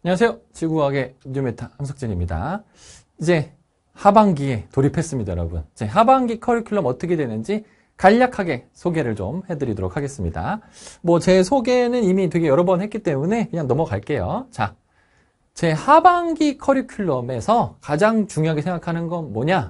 안녕하세요. 지구과학의 뉴메타 함석진입니다. 이제 하반기에 돌입했습니다, 여러분. 이제 하반기 커리큘럼 어떻게 되는지 간략하게 소개를 좀 해드리도록 하겠습니다. 제 소개는 이미 되게 여러 번 했기 때문에 그냥 넘어갈게요. 자, 제 하반기 커리큘럼에서 가장 중요하게 생각하는 건 뭐냐?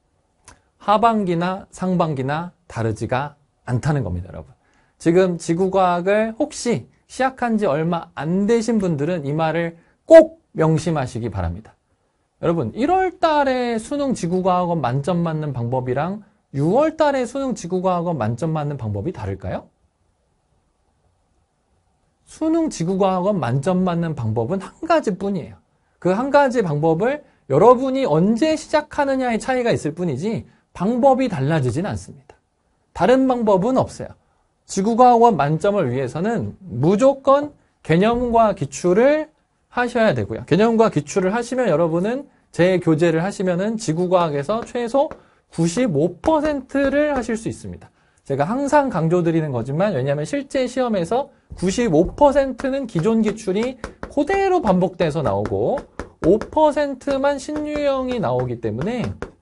하반기나 상반기나 다르지가 않다는 겁니다, 여러분. 지금 지구과학을 혹시 시작한 지 얼마 안 되신 분들은 이 말을 꼭 명심하시기 바랍니다. 여러분, 1월 달에 수능 지구과학원 만점 맞는 방법이랑 6월 달에 수능 지구과학원 만점 맞는 방법이 다를까요? 수능 지구과학원 만점 맞는 방법은 한 가지뿐이에요. 그 한 가지 방법을 여러분이 언제 시작하느냐의 차이가 있을 뿐이지 방법이 달라지진 않습니다. 다른 방법은 없어요. 지구과학원 만점을 위해서는 무조건 개념과 기출을 하셔야 되고요. 개념과 기출을 하시면 여러분은 제 교재를 하시면은 지구과학에서 최소 95%를 하실 수 있습니다. 제가 항상 강조드리는 거지만 왜냐하면 실제 시험에서 95%는 기존 기출이 그대로 반복돼서 나오고 5%만 신유형이 나오기 때문에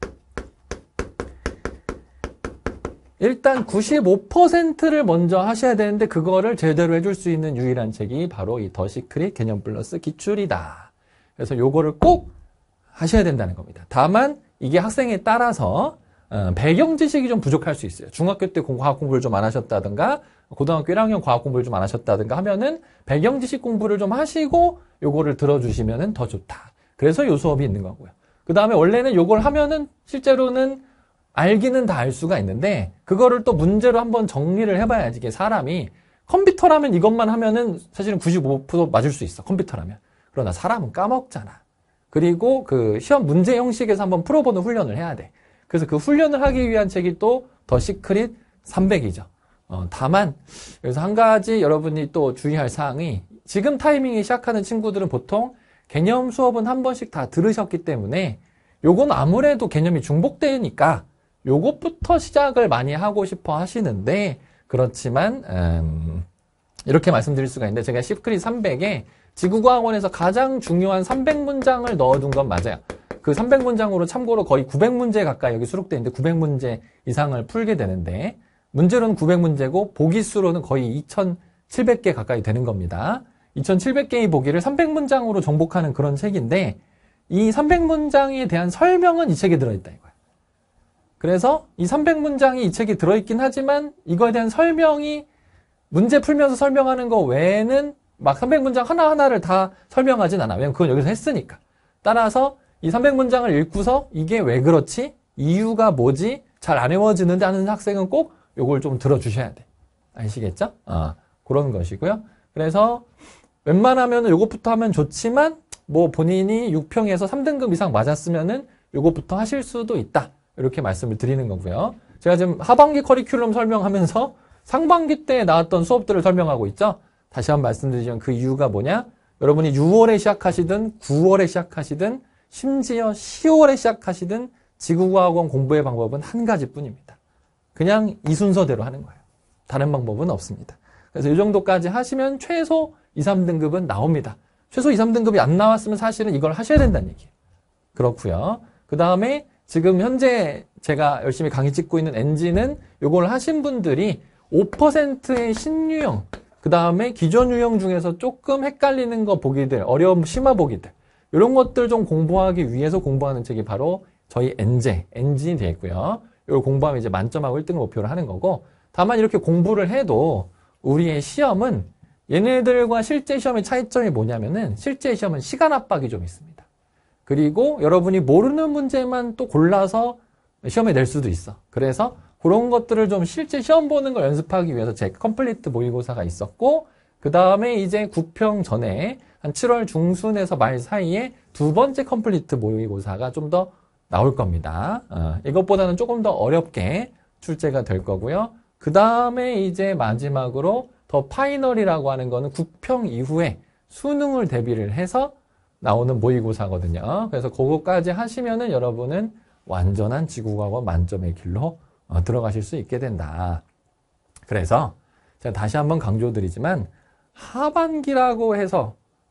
일단 95%를 먼저 하셔야 되는데 그거를 제대로 해줄 수 있는 유일한 책이 바로 이 더 시크릿 개념 플러스 기출이다. 그래서 요거를 꼭 하셔야 된다는 겁니다. 다만 이게 학생에 따라서 배경 지식이 좀 부족할 수 있어요. 중학교 때 과학 공부를 좀 안 하셨다든가 고등학교 1학년 과학 공부를 좀 안 하셨다든가 하면은 배경 지식 공부를 좀 하시고 요거를 들어주시면은 더 좋다. 그래서 요 수업이 있는 거고요. 그 다음에 원래는 요걸 하면은 실제로는 알기는 다 알 수가 있는데 그거를 또 문제로 한번 정리를 해봐야지. 이게 사람이 컴퓨터라면 이것만 하면은 사실은 95% 맞을 수 있어. 컴퓨터라면. 그러나 사람은 까먹잖아. 그리고 그 시험 문제 형식에서 한번 풀어보는 훈련을 해야 돼. 그래서 그 훈련을 하기 위한 책이 또 더 시크릿 300이죠. 다만 여기서 한 가지 여러분이 또 주의할 사항이 지금 타이밍에 시작하는 친구들은 보통 개념 수업은 한 번씩 다 들으셨기 때문에 요건 아무래도 개념이 중복되니까 요것부터 시작을 많이 하고 싶어 하시는데 그렇지만 이렇게 말씀드릴 수가 있는데 제가 시크릿 300에 지구과학원에서 가장 중요한 300문장을 넣어둔 건 맞아요. 그 300문장으로 참고로 거의 900문제 가까이 여기 수록되어 있는데 900문제 이상을 풀게 되는데 문제로는 900문제고 보기 수로는 거의 2700개 가까이 되는 겁니다. 2700개의 보기를 300문장으로 정복하는 그런 책인데 이 300문장에 대한 설명은 이 책에 들어있다 이거예요. 그래서 이 300문장이 이 책에 들어있긴 하지만 이거에 대한 설명이 문제 풀면서 설명하는 거 외에는 막 300문장 하나하나를 다 설명하진 않아. 왜냐면 그건 여기서 했으니까. 따라서 이 300문장을 읽고서 이게 왜 그렇지? 이유가 뭐지? 잘 안 외워지는데 하는 학생은 꼭 요걸 좀 들어주셔야 돼. 아시겠죠? 그런 것이고요. 그래서 웬만하면 요것부터 하면 좋지만 본인이 6평에서 3등급 이상 맞았으면은 요것부터 하실 수도 있다. 이렇게 말씀을 드리는 거고요. 제가 지금 하반기 커리큘럼 설명하면서 상반기 때 나왔던 수업들을 설명하고 있죠. 다시 한번 말씀드리면 그 이유가 뭐냐? 여러분이 6월에 시작하시든 9월에 시작하시든 심지어 10월에 시작하시든 지구과학원 공부의 방법은 한 가지뿐입니다. 그냥 이 순서대로 하는 거예요. 다른 방법은 없습니다. 그래서 이 정도까지 하시면 최소 2, 3등급은 나옵니다. 최소 2, 3등급이 안 나왔으면 사실은 이걸 하셔야 된다는 얘기예요. 그렇고요. 그 다음에 지금 현재 제가 열심히 강의 찍고 있는 NG는 이걸 하신 분들이 5%의 신유형, 그 다음에 기존 유형 중에서 조금 헷갈리는 거 보기들, 어려움 심화 보기들 이런 것들 좀 공부하기 위해서 공부하는 책이 바로 저희 NG이 되겠고요. 이걸 공부하면 이제 만점하고 1등을 목표로 하는 거고 다만 이렇게 공부를 해도 우리의 시험은 얘네들과 실제 시험의 차이점이 뭐냐면은 실제 시험은 시간 압박이 좀 있습니다. 그리고 여러분이 모르는 문제만 또 골라서 시험에 낼 수도 있어. 그래서 그런 것들을 좀 실제 시험 보는 걸 연습하기 위해서 제 컴플리트 모의고사가 있었고 그 다음에 이제 9평 전에 한 7월 중순에서 말 사이에 두 번째 컴플리트 모의고사가 좀 더 나올 겁니다. 이것보다는 조금 더 어렵게 출제가 될 거고요. 그 다음에 이제 마지막으로 더 파이널이라고 하는 거는 9평 이후에 수능을 대비를 해서 나오는 모의고사거든요. 그래서 그거까지 하시면은 여러분은 완전한 지구과학원 만점의 길로 들어가실 수 있게 된다. 그래서 제가 다시 한번 강조드리지만 하반기라고 해서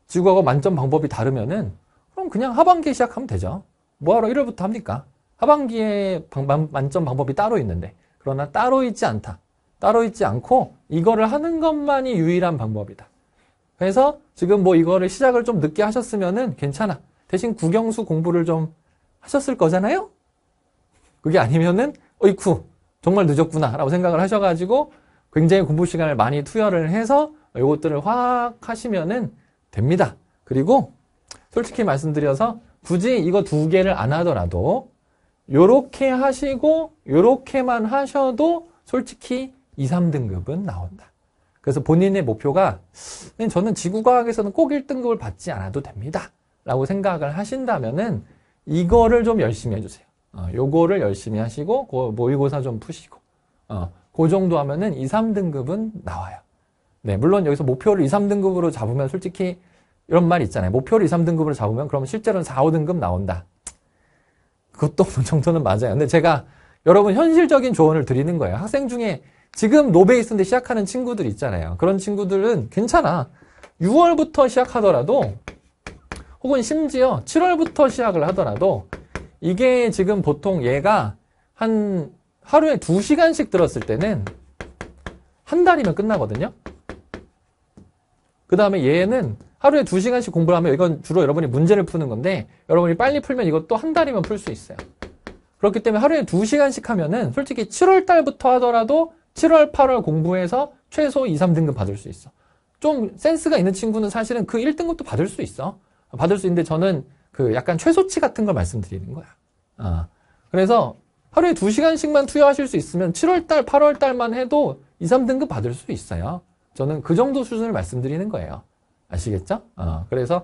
지구과학 만점 방법이 다르면은 그럼 그냥 하반기에 시작하면 되죠. 뭐하러 1월부터 합니까? 하반기에 만점 방법이 따로 있는데, 그러나 따로 있지 않다. 따로 있지 않고 이거를 하는 것만이 유일한 방법이다. 그래서 지금 뭐 이거를 시작을 좀 늦게 하셨으면은 괜찮아. 대신 국영수 공부를 좀 하셨을 거잖아요? 그게 아니면은 어이쿠 정말 늦었구나 라고 생각을 하셔가지고 굉장히 공부 시간을 많이 투여를 해서 이것들을 확 하시면은 됩니다. 그리고 솔직히 말씀드려서 굳이 이거 두 개를 안 하더라도 요렇게 하시고 요렇게만 하셔도 솔직히 2, 3등급은 나온다. 그래서 본인의 목표가 저는 지구과학에서는 꼭 1등급을 받지 않아도 됩니다. 라고 생각을 하신다면은 이거를 좀 열심히 해주세요. 요거를 열심히 하시고 모의고사 좀 푸시고 그 정도 하면은 2, 3등급은 나와요. 네, 물론 여기서 목표를 2, 3등급으로 잡으면 솔직히 이런 말 있잖아요. 목표를 2, 3등급으로 잡으면 그러면 실제로는 4, 5등급 나온다. 그것도 어느 정도는 맞아요. 근데 제가 여러분 현실적인 조언을 드리는 거예요. 학생 중에 지금 노베이스인데 시작하는 친구들 있잖아요. 그런 친구들은 괜찮아. 6월부터 시작하더라도 혹은 심지어 7월부터 시작을 하더라도 이게 지금 보통 얘가 한 하루에 2시간씩 들었을 때는 한 달이면 끝나거든요. 그 다음에 얘는 하루에 2시간씩 공부를 하면 이건 주로 여러분이 문제를 푸는 건데 여러분이 빨리 풀면 이것도 한 달이면 풀 수 있어요. 그렇기 때문에 하루에 2시간씩 하면은 솔직히 7월 달부터 하더라도 7월, 8월 공부해서 최소 2, 3등급 받을 수 있어. 좀 센스가 있는 친구는 사실은 그 1등급도 받을 수 있어. 받을 수 있는데 저는 그 약간 최소치 같은 걸 말씀드리는 거야. 그래서 하루에 2시간씩만 투여하실 수 있으면 7월 달, 8월 달만 해도 2, 3등급 받을 수 있어요. 저는 그 정도 수준을 말씀드리는 거예요. 아시겠죠? 그래서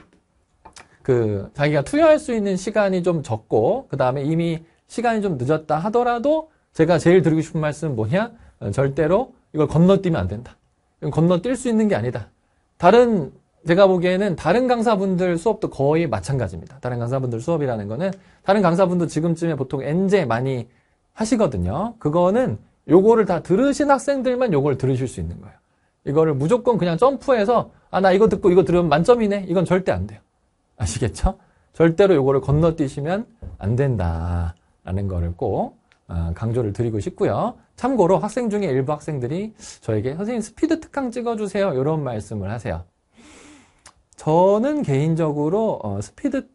자기가 투여할 수 있는 시간이 좀 적고 그 다음에 이미 시간이 좀 늦었다 하더라도 제가 제일 드리고 싶은 말씀은 뭐냐? 절대로 이걸 건너뛰면 안 된다. 이건 건너뛸 수 있는 게 아니다. 제가 보기에는 다른 강사분들 수업도 거의 마찬가지입니다. 다른 강사분들 수업이라는 거는 다른 강사분도 지금쯤에 보통 엔제 많이 하시거든요. 그거는 요거를 다 들으신 학생들만 요걸 들으실 수 있는 거예요. 이거를 무조건 그냥 점프해서 나 이거 듣고 이거 들으면 만점이네. 이건 절대 안 돼요. 아시겠죠? 절대로 요거를 건너뛰시면 안 된다라는 거를 꼭 강조를 드리고 싶고요. 참고로 학생 중에 일부 학생들이 저에게 선생님 스피드 특강 찍어주세요. 이런 말씀을 하세요. 저는 개인적으로 스피드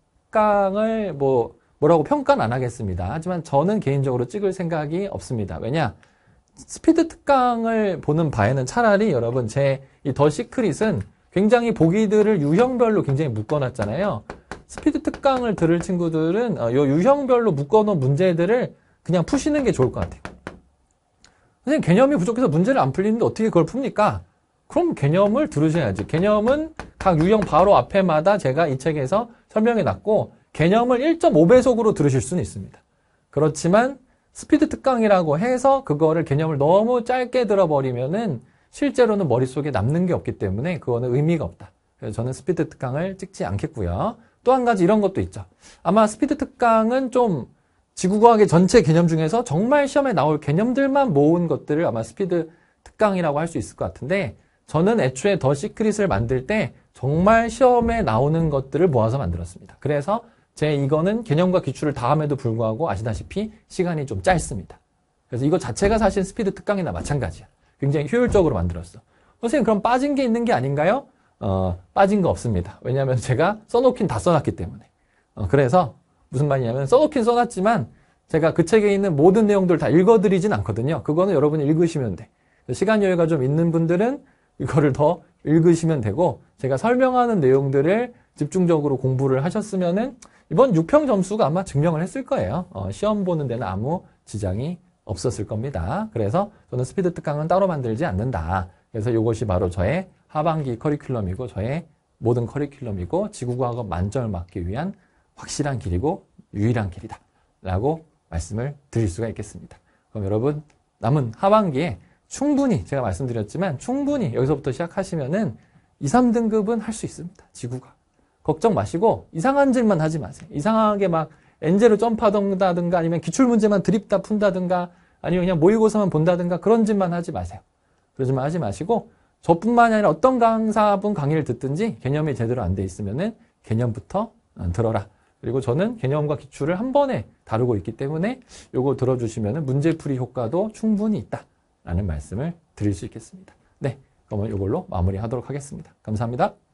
특강을 뭐라고 평가는 안 하겠습니다. 하지만 저는 개인적으로 찍을 생각이 없습니다. 왜냐? 스피드 특강을 보는 바에는 차라리 여러분 이 더 시크릿은 굉장히 보기들을 유형별로 굉장히 묶어놨잖아요. 스피드 특강을 들을 친구들은 요 유형별로 묶어놓은 문제들을 그냥 푸시는 게 좋을 것 같아요. 선생님 개념이 부족해서 문제를 안 풀리는데 어떻게 그걸 풉니까? 그럼 개념을 들으셔야지. 개념은 각 유형 바로 앞에마다 제가 이 책에서 설명해 놨고 개념을 1.5배속으로 들으실 수는 있습니다. 그렇지만 스피드 특강이라고 해서 그거를 개념을 너무 짧게 들어버리면은 실제로는 머릿속에 남는 게 없기 때문에 그거는 의미가 없다. 그래서 저는 스피드 특강을 찍지 않겠고요. 또 한 가지 이런 것도 있죠. 아마 스피드 특강은 좀 지구과학의 전체 개념 중에서 정말 시험에 나올 개념들만 모은 것들을 아마 스피드 특강이라고 할 수 있을 것 같은데 저는 애초에 더 시크릿을 만들 때 정말 시험에 나오는 것들을 모아서 만들었습니다. 그래서 이거는 개념과 기출을 다 함에도 불구하고 아시다시피 시간이 좀 짧습니다. 그래서 이거 자체가 사실 스피드 특강이나 마찬가지야. 굉장히 효율적으로 만들었어. 선생님 그럼 빠진 게 있는 게 아닌가요? 빠진 거 없습니다. 왜냐하면 제가 써놓긴 다 써놨기 때문에. 그래서 무슨 말이냐면 써놓긴 써놨지만 제가 그 책에 있는 모든 내용들 다 읽어드리진 않거든요. 그거는 여러분이 읽으시면 돼. 시간 여유가 좀 있는 분들은 이거를 더 읽으시면 되고 제가 설명하는 내용들을 집중적으로 공부를 하셨으면은 이번 6평 점수가 아마 증명을 했을 거예요. 시험 보는 데는 아무 지장이 없었을 겁니다. 그래서 저는 스피드 특강은 따로 만들지 않는다. 그래서 이것이 바로 저의 하반기 커리큘럼이고 저의 모든 커리큘럼이고 지구과학을 만점을 맞기 위한 확실한 길이고 유일한 길이다. 라고 말씀을 드릴 수가 있겠습니다. 그럼 여러분 남은 하반기에 충분히 제가 말씀드렸지만 충분히 여기서부터 시작하시면은 2, 3등급은 할 수 있습니다. 지구과학. 걱정 마시고 이상한 질만 하지 마세요. 이상하게 막 엔제로 점프하던가 아니면 기출문제만 드립다 푼다든가 아니면 그냥 모의고사만 본다든가 그런 짓만 하지 마세요. 그러지만 하지 마시고 저뿐만이 아니라 어떤 강사분 강의를 듣든지 개념이 제대로 안 돼 있으면은 개념부터 들어라. 그리고 저는 개념과 기출을 한 번에 다루고 있기 때문에 요거 들어주시면은 문제풀이 효과도 충분히 있다라는 말씀을 드릴 수 있겠습니다. 네, 그러면 요걸로 마무리하도록 하겠습니다. 감사합니다.